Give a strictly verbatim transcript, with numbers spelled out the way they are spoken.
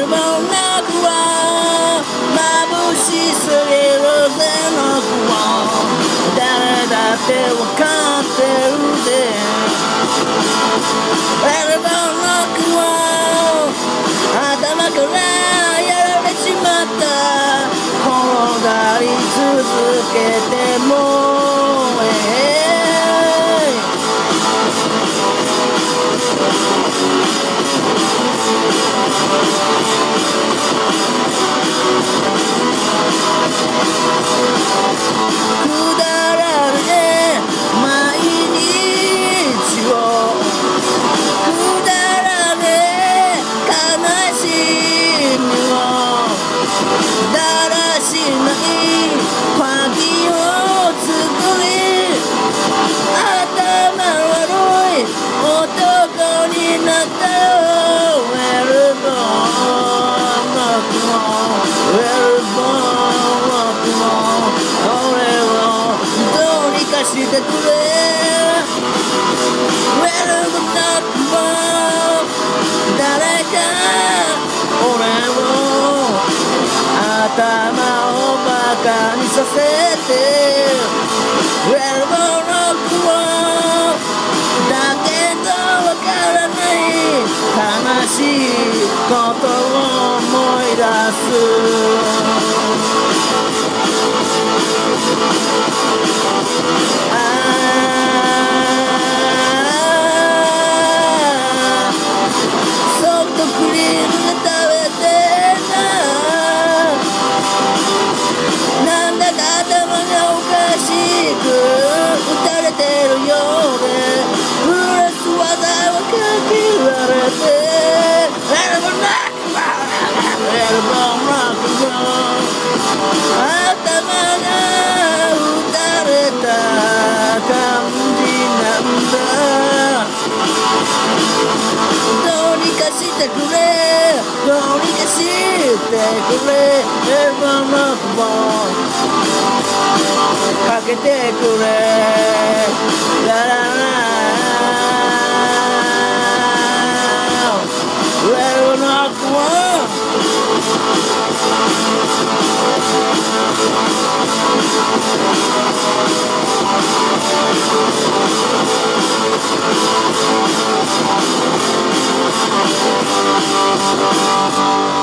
るもなくは眩しすぎるぜの雲誰だってわかってるぜエルボーの雲頭からやられちまった転がり続けても、えーくだらねえ毎日をくだらねえ悲しみをだらしない鍵を作り頭悪い男になったよウェルボーンの雲ウェルボーンの雲俺をどうにかしてくれウェルボーンの雲誰か俺を頭をバカにさせてウェルボーンの雲だけどわからない悲しいことを思い出すああソフトクリームが食べてななんだか頭がおかしく打たれてるようでプラス技はかけられてエルボーナックエルボーナック頭が打たれた感じなんだどうにかしてくれどうにかしてくれエルボーナックかけてくれラララウェルノックワン